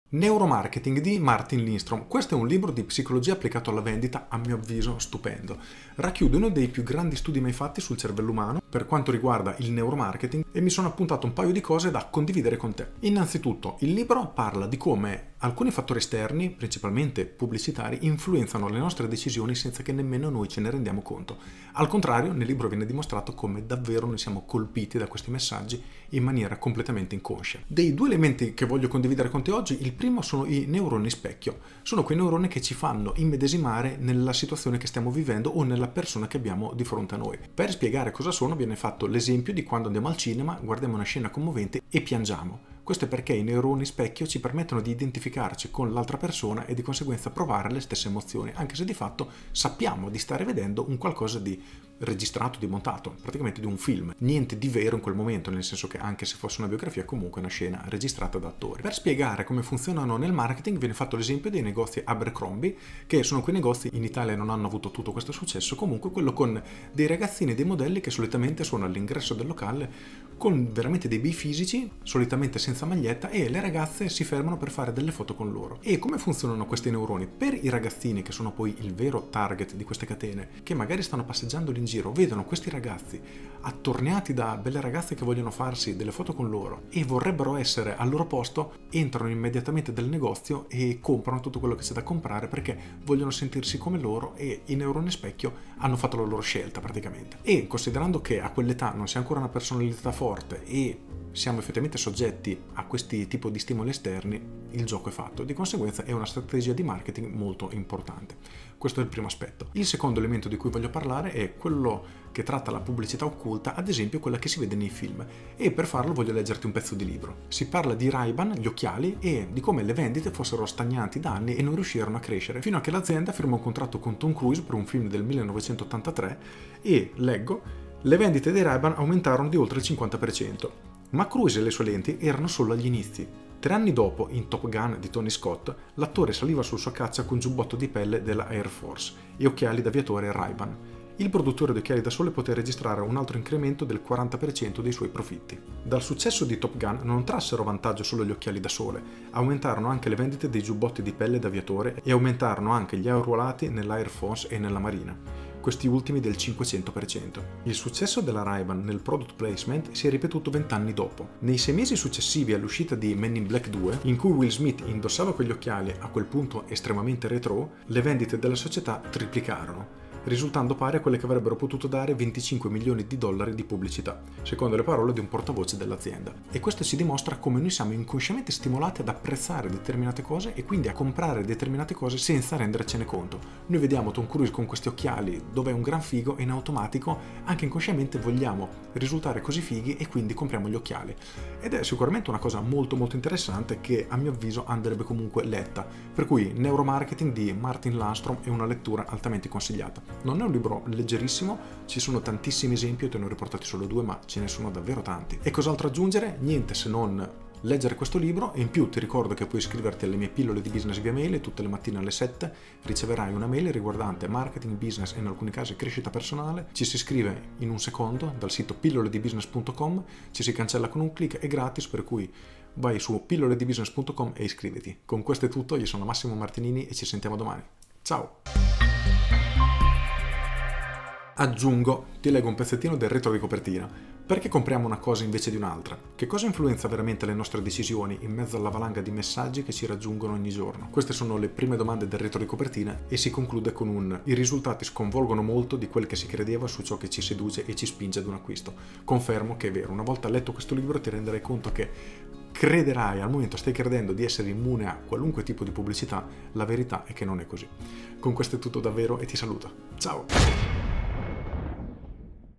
Neuromarketing di Martin Lindstrom. Questo è un libro di psicologia applicato alla vendita, a mio avviso stupendo. Racchiude uno dei più grandi studi mai fatti sul cervello umano per quanto riguarda il neuromarketing e mi sono appuntato un paio di cose da condividere con te. Innanzitutto, il libro parla di come alcuni fattori esterni, principalmente pubblicitari, influenzano le nostre decisioni senza che nemmeno noi ce ne rendiamo conto. Al contrario, nel libro viene dimostrato come davvero noi siamo colpiti da questi messaggi in maniera completamente inconscia. Dei due elementi che voglio condividere con te oggi, il primo sono i neuroni specchio. Sono quei neuroni che ci fanno immedesimare nella situazione che stiamo vivendo o nella persona che abbiamo di fronte a noi. Per spiegare cosa sono viene fatto l'esempio di quando andiamo al cinema, guardiamo una scena commovente e piangiamo. Questo è perché i neuroni specchio ci permettono di identificarci con l'altra persona e di conseguenza provare le stesse emozioni, anche se di fatto sappiamo di stare vedendo un qualcosa di registrato, di montato, praticamente di un film. Niente di vero in quel momento, nel senso che anche se fosse una biografia, comunque è una scena registrata da attori. Per spiegare come funzionano nel marketing viene fatto l'esempio dei negozi Abercrombie, che sono quei negozi, in Italia non hanno avuto tutto questo successo, comunque quello con dei ragazzini e dei modelli che solitamente sono all'ingresso del locale con veramente dei bei fisici, solitamente senza maglietta, e le ragazze si fermano per fare delle foto con loro. E come funzionano questi neuroni? Per i ragazzini, che sono poi il vero target di queste catene, che magari stanno passeggiando in giro, vedono questi ragazzi attorniati da belle ragazze che vogliono farsi delle foto con loro e vorrebbero essere al loro posto, entrano immediatamente nel negozio e comprano tutto quello che c'è da comprare perché vogliono sentirsi come loro e i neuroni specchio hanno fatto la loro scelta praticamente. E considerando che a quell'età non si ha ancora una personalità forte e siamo effettivamente soggetti a questi tipi di stimoli esterni, il gioco è fatto. Di conseguenza è una strategia di marketing molto importante. Questo è il primo aspetto. Il secondo elemento di cui voglio parlare è quello che tratta la pubblicità occulta, ad esempio quella che si vede nei film. E per farlo voglio leggerti un pezzo di libro. Si parla di Ray-Ban, gli occhiali, e di come le vendite fossero stagnanti da anni e non riuscirono a crescere, fino a che l'azienda firmò un contratto con Tom Cruise per un film del 1983 e, leggo, le vendite dei Ray-Ban aumentarono di oltre il 50%. Ma Cruise e le sue lenti erano solo agli inizi. 3 anni dopo, in Top Gun di Tony Scott, l'attore saliva sul suo caccia con giubbotto di pelle della Air Force e occhiali d'aviatore Ray-Ban. Il produttore di occhiali da sole poté registrare un altro incremento del 40% dei suoi profitti. Dal successo di Top Gun non trassero vantaggio solo gli occhiali da sole, aumentarono anche le vendite dei giubbotti di pelle d'aviatore e aumentarono anche gli arruolati nell'Air Force e nella Marina, questi ultimi del 500%. Il successo della Ray-Ban nel product placement si è ripetuto 20 anni dopo. Nei 6 mesi successivi all'uscita di Men in Black 2, in cui Will Smith indossava quegli occhiali a quel punto estremamente retro, le vendite della società triplicarono, risultando pari a quelle che avrebbero potuto dare 25 milioni di dollari di pubblicità, secondo le parole di un portavoce dell'azienda. E questo ci dimostra come noi siamo inconsciamente stimolati ad apprezzare determinate cose e quindi a comprare determinate cose senza rendercene conto. Noi vediamo Tom Cruise con questi occhiali dove è un gran figo e in automatico, anche inconsciamente, vogliamo risultare così fighi e quindi compriamo gli occhiali. Ed è sicuramente una cosa molto interessante che a mio avviso andrebbe comunque letta, per cui Neuromarketing di Martin Lindstrom è una lettura altamente consigliata. Non è un libro leggerissimo, ci sono tantissimi esempi, io te ne ho riportati solo 2, ma ce ne sono davvero tanti. E cos'altro aggiungere? Niente se non leggere questo libro, e in più ti ricordo che puoi iscriverti alle mie pillole di business via mail e tutte le mattine alle 7 riceverai una mail riguardante marketing, business e in alcuni casi crescita personale. Ci si iscrive in un secondo dal sito pilloledibusiness.com, ci si cancella con un clic, è gratis, per cui vai su pilloledibusiness.com e iscriviti. Con questo è tutto, io sono Massimo Martinini e ci sentiamo domani. Ciao! Aggiungo, ti leggo un pezzettino del retro di copertina. Perché compriamo una cosa invece di un'altra? Che cosa influenza veramente le nostre decisioni in mezzo alla valanga di messaggi che ci raggiungono ogni giorno? Queste sono le prime domande del retro di copertina e si conclude con un: i risultati sconvolgono molto di quel che si credeva su ciò che ci seduce e ci spinge ad un acquisto. Confermo che è vero, una volta letto questo libro ti renderai conto che crederai, al momento stai credendo di essere immune a qualunque tipo di pubblicità, la verità è che non è così. Con questo è tutto davvero e ti saluto. Ciao!